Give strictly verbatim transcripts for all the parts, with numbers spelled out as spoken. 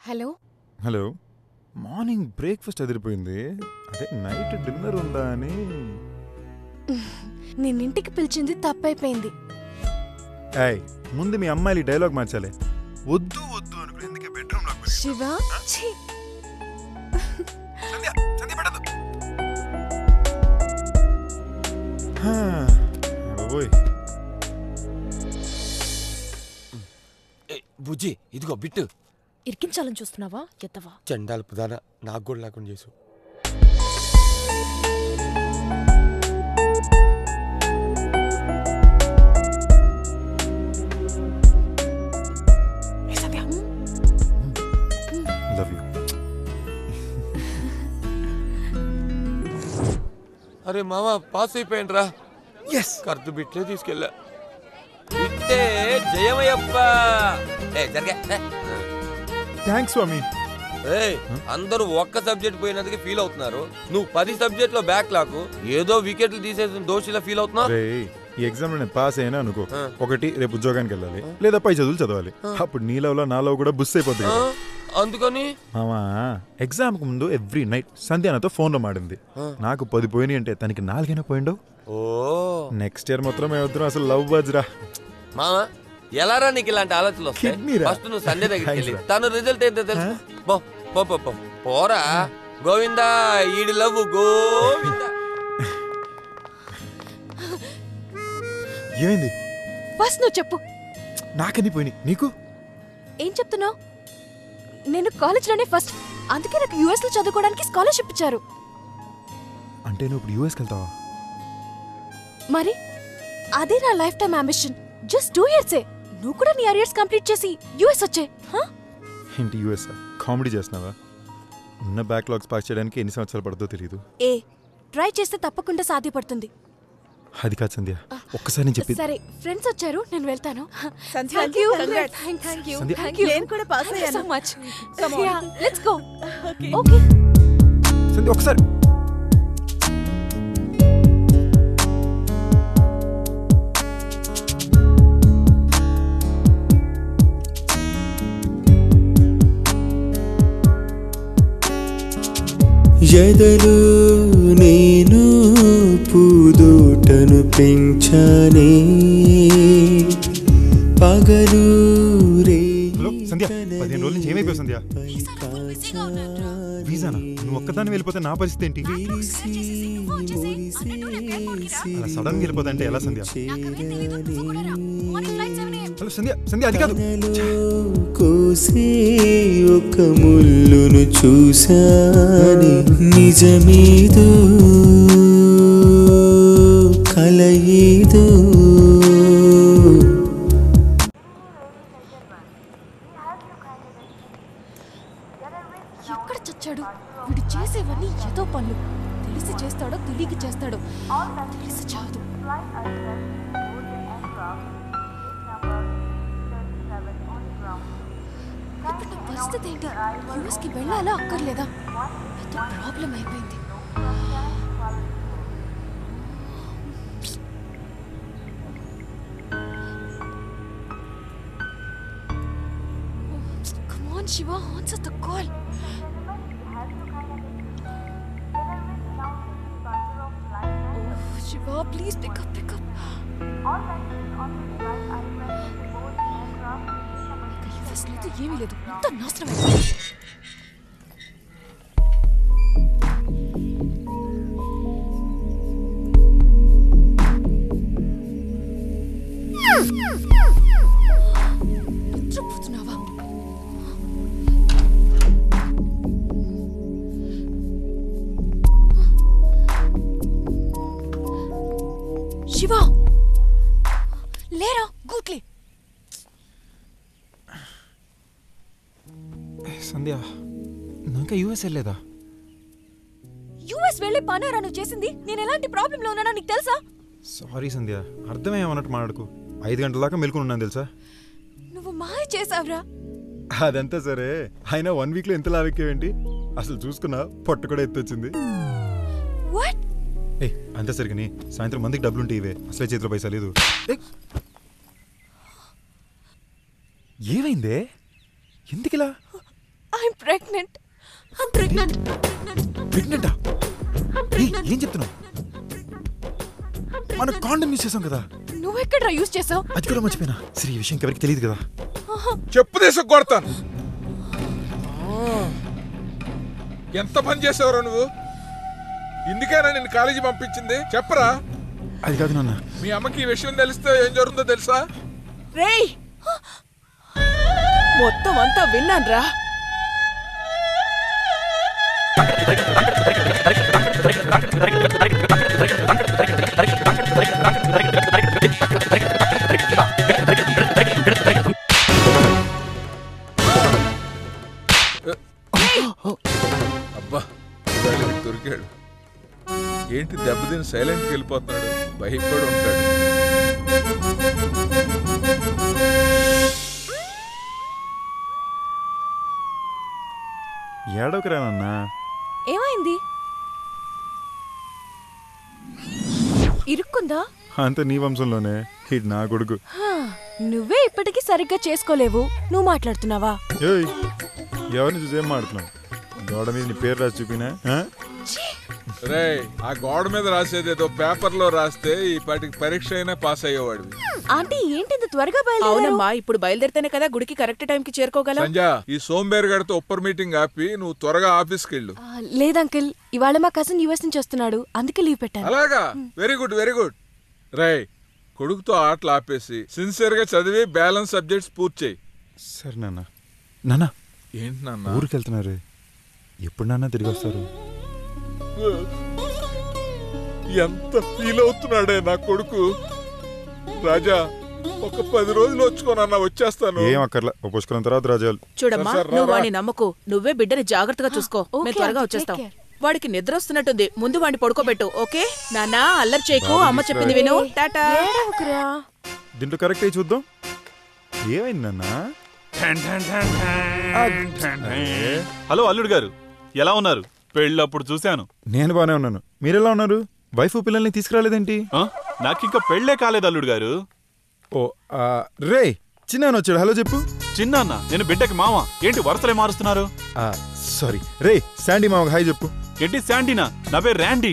Hello hello morning breakfast అదిరిపోయింది. అదే night dinner ఉందా అని. నేను ఇంటికి పిలిచింది తప్పైపోయింది. ఏయ్ ముందు మీ అమ్మాయిలు డైలాగ్ మార్చాలి. వద్దు వద్దు అనుకుని ఎందుకే బెడ్రూమ్ లో శివ ఛీ సంధ్య సంధ్య పడదు. హా ఓయ్ ఏ బుజ్జి ఇదిగో బిట్టు. ఇరికించాలని చూస్తున్నావా? ఎత్తవా చండాల పుదాన నాకు కూడా లేకుండా చేసు. Love you. అరే మామ పాస్ అయిపోయాను రా. ఎస్ కర్దు బిట్లే తీసుకెళ్ళా. బిట్టే జయమయ్యప్ప. ఏ జరగా. థ్యాంక్స్ స్వామి. ఏయ్ అందరూ ఒక్క సబ్జెక్ట్ పోయినందుకు ఫీల్ అవుతున్నారు. నువ్వు పది సబ్జెక్ట్ లో బ్యాక్ లాకు ఏదో వికెట్లు తీసేసిన దోషిలా ఫీల్ అవుతున్నావు. ఈ ఎగ్జామ్ లో నేను పాస్ అయినా అనుకో, ఒకటి రేపు ఉద్యోగానికి వెళ్ళాలి లేదా పై చదువులు చదవాలి. అప్పుడు నీ లవ్ లో నా లవ్ కూడా బుస్ అయిపోతుంది. అందుకని మామా ఎగ్జామ్ కు ముందు ఎవ్రీ నైట్ సంధ్యానతో ఫోన్ లో మాడింది. నాకు పది పోయినాయి అంటే తనకి నాలుగైనా పోయిండవు. ఓ నెక్స్ట్ ఇయర్ మొత్తం మేమిద్దరం అసలు లవ్ బర్డ్స్ రా. మామా ఎలారా నీకు ఇలాంటి ఆలోచనలు వస్తాయి? ఫస్ట్ నువ్వు సండే దగ్గరికి వెళ్ళి తను రిజల్ట్ ఏంటో తెలుసు. పో పో పో పో పోరా. గోవిందా ఈడి లవ్ గోవిందా. ఏమైంది? ఫస్ట్ నువ్వు చెప్పు. నాకని పోయినాయి, నీకు ఏం చెప్తున్నావు? నేను కాలేజ్లోనే ఫస్ట్, అందుకే నాకు యూఎస్ లో చదువుకోవడానికి స్కాలర్షిప్ ఇచ్చారు. అంటే నువ్వు ఇప్పుడు యూఎస్కి వెళ్తావా? మరి అదే నా life time ambition. Just two ఇయర్సే. నువ్వు కూడా నీ ఇయర్స్ కంప్లీట్ చేసి యూఎస్ వచ్చే. ఏంటి యూఎస్? కామెడీ చేస్తున్నావా? ఉన్న బ్యాక్లాగ్స్ పాస్ చేయడానికి ఎన్ని సంవత్సరాలు పడుతుందో తెలియదు. ఏ ట్రై చేస్తే తప్పకుండా సాధ్యపడుతుంది. అది కాదు సంధ్య, ఒక్కసారి నేను చెప్పి. సరే ఫ్రెండ్స్ వచ్చారు, నేను వెళ్తాను. సంధ్య, Thank you. congrats. Thank you. Sandhya. Thank you. నేను కూడా పాస్ Thank you అయ్యాను. so much. Come on. Yeah, let's go. Okay. Okay. Sandhya ఒకసారి. ఎదలు నేను పూదోటను పెంచానే పగలు రే. హలో సంధ్య, పదిహేను రోజుల నుంచి ఏమైపోయావు సంధ్య? వీసానా? నువ్వు ఒక్కదాన్ని వెళ్ళిపోతే నా పరిస్థితి ఏంటి? అలా సడన్ గా వెళ్ళిపోతా అంటే ఎలా సంధ్య? హలో సంధ్య, సంధ్య అది కాదు. కోసే ఒక ముల్లును చూశాని, నిజమేదో కలయేదో. ఎక్కడ చచ్చాడు వీడు? చేసేవన్నీ ఏదో పనులు. తెలిసి చేస్తాడో తెలియక చేస్తాడో, తెలిసి చాదు. ఇప్పుడు నా పరిస్థితి ఏంటి? యూఎస్ కి వెళ్ళాలా అక్కర్లేదా? పెద్ద ప్రాబ్లం అయిపోయింది. Come on, Shiva, answer the call. Oh, Shiva, please pick up, pick up. ఇక యూఎస్ లేదు, ఏమీ లేదు, మొత్తం నాశనం అయిపోయింది. నిద్రపోతున్నావా? శివ లేరా? గూట్లే. సంధ్య నువ్వు ఇంకా యూఎస్ వెళ్ళలేదా? యూఎస్ వెళ్ళి పనారా నువ్వు చేసింది? నేను ఎలాంటి ప్రాబ్లం లో ఉన్నానో నీకు తెలుసా? సారీ సంధ్య, అర్థమేమన్నట్టు మాట్లాడుకు. ఐదు గంటల దాకా మెలుకుని ఉన్నాను తెలుసా? నువ్వు మాయ చేసావురా. అదంతా సరే, అయినా వన్ వీక్ లో ఎంత లావెక్కేవేంటి? అసలు చూసుకున్నా పొట్టు కూడా ఎత్తొచ్చింది. వాట్? ఏ అంతే సరిగ్గా సాయంత్రం మందికి డబ్బులుంటే ఇవే, అసలే చేతిలో పైసా లేదు. ఏమైందే? ఎందుకిలా? I I'm pregnant I'm pregnant ప్రెగ్నెంటా? ఏం చెప్తున్నావు? మనం కాండమ్ యూస్ చేసాం కదా. నువ్వెక్కడ యూజ్ చేసావు? అది కూడా మర్చిపోయినా. సరే, ఈ విషయం ఎవరికి తెలియదు కదా. చెప్పు దేశం కొడతాను. ఎంత పని చేసావురా నువ్వు? ఇందుకేనా నిన్ను కాలేజీ పంపించింది? చెప్పరా. అది కాదు నాన్న. మీ అమ్మకి ఈ విషయం తెలిస్తే ఏం జరుగుతుందో తెలుసా? రేయ్, మొత్తం అంతా విన్నాన్రా. అబ్బా, దొరికాడు. ఏంటి దెబ్బతిని సైలెంట్కి వెళ్ళిపోతున్నాడు? భయపడి ఉంటాడు. ఏడవకురా నాన్న. ఏమైంది? ఇరుక్కుందా? అంత నీ వంశంలోనే. ఇది నా కొడుకు. నువ్వే ఇప్పటికీ సరిగ్గా చేసుకోలేవు, నువ్వు మాట్లాడుతున్నావా? ఏయ్, ఎవరిని చూసి ఏం మాడుతున్నావు? గోడ మీద నీ పేరు రాసి చూపినా? రే, ఆ గోడ మీద రాసేది ఏదో పేపర్ లో రాస్తే ఈ పాటికి పరీక్ష అయినా పాస్ అయ్యేవాడివి. ఆంటీ ఏంటి ఇంత త్వరగా బయలుదేరారు? అవునమ్మా, ఇప్పుడు బయలుదేరితేనే కదా గుడికి కరెక్ట్ టైం కి చేరుకోగలం. సంజ, ఈ సోంబేరుగాడితో ఉప్పర్ మీటింగ్ ఆపి నువ్వు త్వరగా ఆఫీస్కి వెళ్ళు. లేదంకిల్, ఇవాళ మా కజిన్ యూఎస్ నుంచి వస్తున్నాడు, అందుకే లీవ్ పెట్టాను. అలాగా? Very good very good. రే, కొడుకుతో ఆటలు ఆపేసి సిన్సియర్ గా చదివి బ్యాలెన్స్ సబ్జెక్ట్స్ పూర్తి చేయి. సరే నాన్న. నాన్న, ఏంటి నాన్న? ఊరికి వెళ్తున్నారు. ఎప్పుడు నాన్న తిరిగి వస్తారు? ఎంత ఫీల్ అవుతున్నాడే నా కొడుకు. రాజా, ఒక పది రోజులు వచ్చుకోనన్నా, వచ్చేస్తాను. ఏం అక్కర్లా, ఓ పుష్కరం తర్వాత రాజాలు. చూడమ్మా, సరే, సరే, నువ్వు రా, వాడిని నమ్మకు. నువ్వే బిడ్డని జాగ్రత్తగా చూసుకో. ఓకే, మేము త్వరగా ఆంటీ, వచ్చేస్తాం. టేక్ వాడికి నిద్ర వస్తున్నట్టుంది, ముందు వాడిని పడుకోబెట్టు. ఓకే నాన్నా, అల్లరి చేయకు. బాబు అమ్మ చెప్పింది విను. టాటా. ఏడవకురా. దీంట్లో కరెక్ట్ అయ్యి చూద్దాం. ఏమైంది నాన్న? హలో అల్లుడు గారు, ఎలా ఉన్నారు? పెళ్ళప్పుడు చూశాను. నేను బానే ఉన్నాను. మీరెలా ఉన్నారు? వైఫ్ పిల్లల్ని తీసుకురాలేదేంటి? ఆ? నాకింకా పెళ్ళే కాలేదు అల్లుడు గారు. ఓ ఆ, రే, చిన్న వచ్చాడు. హలో చెప్పు. చిన్నాన్న, నేను బిడ్డకి మామ. ఏంటి వరుసలే మారుస్తున్నారు? ఆ, సారీ. రే, శాండీ మామకు హాయ్ చెప్పు. ఏంటి శాండీనా? నా పేరు ర్యాండీ.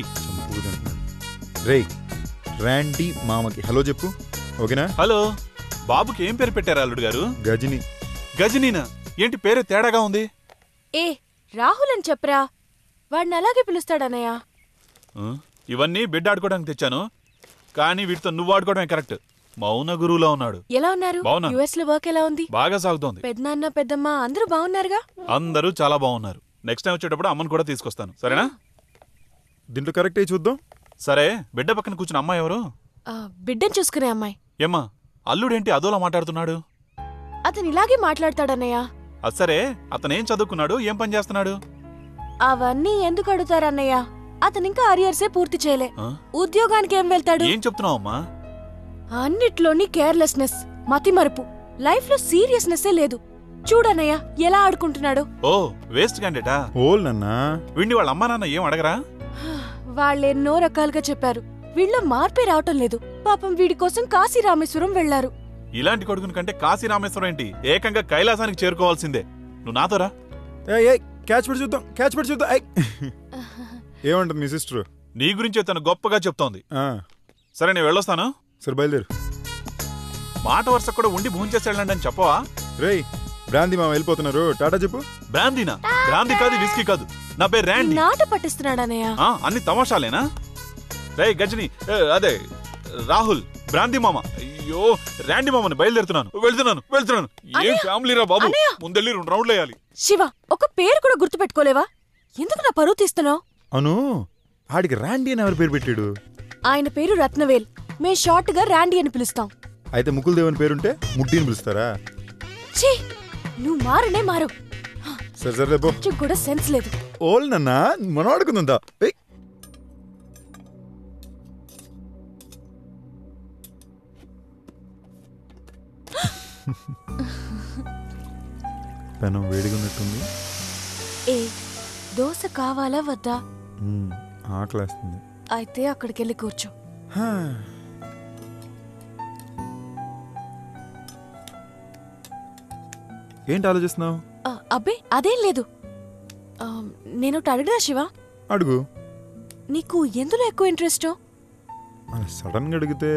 రే, ర్యాండీ మామకి హలో చెప్పు. ఓకేనా? హలో. బాబుకి ఏం పేరు పెట్టారు అల్లుడు గారు? గజని. గజనీనా? ఏంటి పేరు తేడాగా ఉంది? ఏ రాహుల్ అని చెప్పరా, వాడిని అలాగే పిలుస్తాడన్నయ్య. ఆ? ఇవన్నీ బిడ్డ ఆడుకోవడానికి తెచ్చాను, కానీ వీటితో నువ్వు ఆడుకోవడమే కరెక్ట్. మౌన గురువులా ఉన్నాడు. ఎలా ఉన్నారు? బాగున్నాను. యుఎస్ లో వర్క్ ఎలా ఉంది? బాగా సాగుతోంది. పెద్దనాన్న పెద్దమ్మ అందరూ బాగున్నారుగా? అందరూ చాలా బాగున్నారు. నెక్స్ట్ టైం వచ్చేటప్పుడు అమ్మను కూడా తీసుకొస్తాను, సరేనా? దీంట్లో కరెక్ట్ అయ్యి చూద్దాం. సరే, బిడ్డ పక్కన కూర్చున్న అమ్మాయి ఎవరు? ఆ, బిడ్డను చూసుకునే అమ్మాయి. ఏమ్మా, అల్లుడేంటి అదోలా మాట్లాడుతున్నాడు? అతను ఇలాగే మాట్లాడతాడన్నయ్య. అది సరే, అతనేం చదువుకున్నాడు, ఏం పని చేస్తున్నాడు? అవన్నీ ఎందుకు అడుగుతారన్నయ్య? అతను ఇంకా అరియర్సే పూర్తి చేయలే. ఆ? ఉద్యోగానికి ఏం వెళ్తాడు? ఏం చెప్తున్నావు అమ్మా? అన్నిట్లోని కేర్లెస్నెస్, మతిమరుపు. లైఫ్ లో సీరియస్నెస్ లేదు. చూడన్నయ్య ఎలా ఆడుకుంటున్నాడు. ఓ, వేస్ట్ క్యాండిడేటా? ఓల్ నన్నా. వీడిని వాళ్ళ అమ్మా నాన్న ఏం అడగరా? వాళ్ళెన్నో రకాలుగా చెప్పారు, వీళ్ళ మార్పే రావటం లేదు. పాపం వీడి కోసం కాశీ రామేశ్వరం వెళ్లారు. ఇలాంటి కొడుకుని కంటే కాశీ రామేశ్వరం ఏంటి, ఏకంగా కైలాసానికి చేరుకోవాల్సిందే. నువ్వు నాతోరా. క్యాచ్ పడి చూద్దాం, క్యాచ్ పడి చూద్దాం. ఏయ్. ఏమంటుంది మీ సిస్టర్? నీ గురించే తను గొప్పగా చెప్తోంది. సరే, నేను వెళ్ళొస్తాను. సరే, బయలుదేరు. మాట వరుస కూడా ఉండి భూంచేసి వెళ్ళండి అని చెప్పవా? రేయ్, బ్రాందీ మామ వెళ్ళిపోతున్నారు, టాటా చెప్పు. బ్రాందీనా? బ్రాందీ కాదు, విస్కీ కాదు. నా పేరు ర్యాండీ. నాట పట్టిస్తున్నాడన్నయ్య. ఆ, అన్ని తమాషాలేనా? రే గజని, ఏ, అదే రాహుల్, బ్రాందీ మామ. అయ్యో, ర్యాండీ మామని బయలుదేరుతున్నాను. వెళ్తున్నాను వెళ్తున్నాను ఏం ఫ్యామిలీరా బాబు, ముందెళ్ళి రెండు రౌండ్లు వేయాలి. శివ, ఒక పేరు కూడా గుర్తుపెట్టుకోలేవా? ఎందుకు నా పరువు తీస్తున్నావు? అవును, ఆడికి ర్యాండీ అని ఎవరు పేరు పెట్టాడు? ఆయన పేరు రత్నవేల్, మే షార్ట్ గా ర్యాండీ అని పిలుస్తాం. అయితే ముకుల్ దేవన్ పేరుంటే ముడ్డీని పిలుస్తారా? ఛీ, నువ్వు మారనే మారు. సరే సరే పో. కొంచెం కూడా సెన్స్ లేదు. ఓల్ నన్నా, మనం ఆడుకుందా? పెనం వేడిగా ఉన్నట్టుంది. ఏ దోశ కావాలా వద్దా? ఆకలేస్తుంది. అయితే అక్కడికెళ్ళి కూర్చో. ఏంటి ఆలోచిస్తున్నావు? అబ్బే అదేం లేదు ఆ, నేను ఒకటి అడగరా శివ, అడుగు. నీకు ఎందులో ఎక్కువ ఇంట్రెస్ట్? సడన్ గా అడిగితే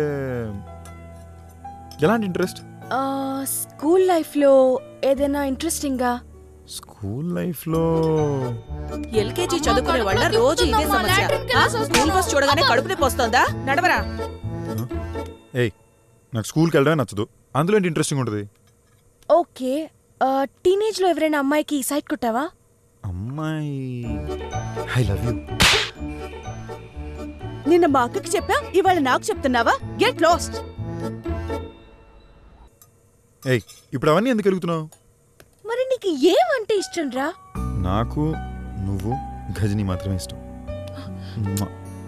ఎలాంటి ఇంట్రెస్ట్? స్కూల్ లైఫ్ లో ఏదైనా ఇంట్రెస్టింగ్ గా? స్కూల్ లైఫ్ లో ఎల్కేజీ చదువుకునే వాళ్ళ రోజు ఇదే సమస్య. ఆ, స్కూల్ బస్ చూడగానే కడుపు నొప్పి వస్తోందా? నడవరా. ఏయ్, నాకు స్కూల్కి వెళ్ళడమే నచ్చదు. అందులో ఏంటి ఇంట్రెస్టింగ్ ఉంటుంది? ఓకే, టీనేజ్ లో ఎవరైనా అమ్మాయికి సైట్ కొట్టావా? అమ్మాయి ఐ లవ్ యూ. నిన్న మా అక్కకి చెప్పా, ఇవాళ నాకు చెప్తున్నావా? Get lost. ఏయ్, ఇప్పుడు అవన్నీ ఎందుకు అడుగుతున్నావు? మరి నీకు ఏమంటే ఇష్టం రా? నాకు నువ్వు గజని మాత్రమే ఇష్టం. మ్వా.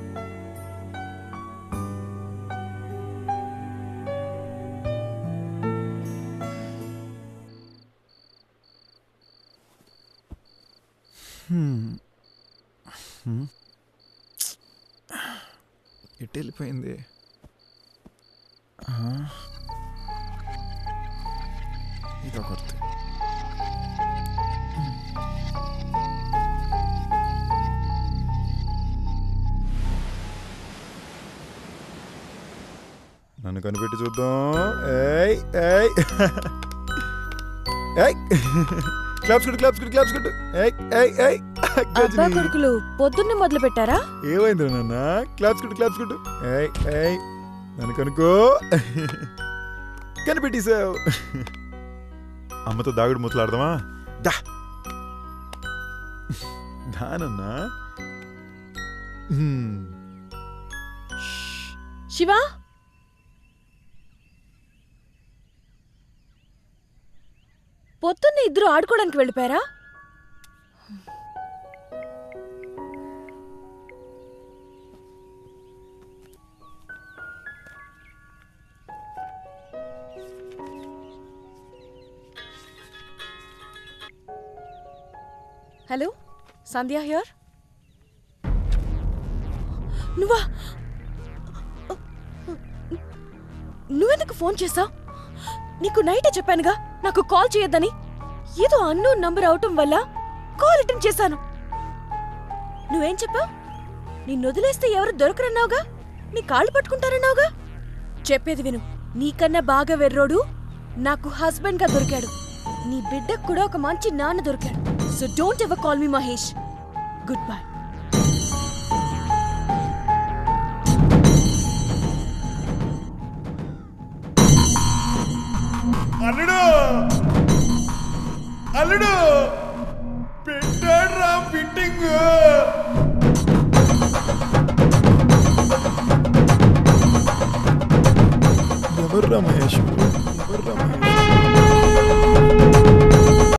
హ్మ్. హ్మ్. ఎటు వెళ్ళిపోయింది? ఇదొకటి. నన్ను కనిపెట్టి చూద్దాం. ఏయ్ ఏయ్ ఏయ్, క్లాప్స్ కొట్టు క్లాప్స్ కొట్టు క్లాప్స్ కొట్టు. ఏయ్ ఏయ్ ఏయ్, అబ్బా కొడుకులు పొద్దున్నే మొదలు పెట్టారా? ఏమైంది నాన్న? క్లాప్స్ కొట్టు క్లాప్స్ కొట్టు. ఏయ్ ఏయ్, నన్ను కనుకో. కనిపెట్టేశావు. అమ్మతో దాగుడు ముతలాడదామా? దా దానన్నా. శివ, పొద్దున్నే ఇద్దరు ఆడుకోవడానికి వెళ్ళిపోయారా? Hello, Sandhya here. నువ్వా? నువ్వెందుకు ఫోన్ చేసావు? నీకు నైటే చెప్పానుగా నాకు కాల్ చేయొద్దని. ఏదో అన్నోన్ నంబర్ అవటం వల్ల కాల్ రిటర్న్ చేశాను. నువ్వేం చెప్పావు? నిన్ను వదిలేస్తే ఎవరు దొరకరన్నావుగా, నీ కాళ్ళు పట్టుకుంటారన్నావుగా. చెప్పేది విను, నీకన్నా బాగా వెర్రోడు నాకు హస్బెండ్ గా దొరికాడు. నీ బిడ్డకు కూడా ఒక మంచి నాన్న దొరికాడు. So don't ever call me Mahesh. Good bye. అల్లుడు అల్లుడు పెట్టాడ్రా ఫిట్టింగ్. ఎవర్రా మహేష్? ఎవర్రా మహేష్?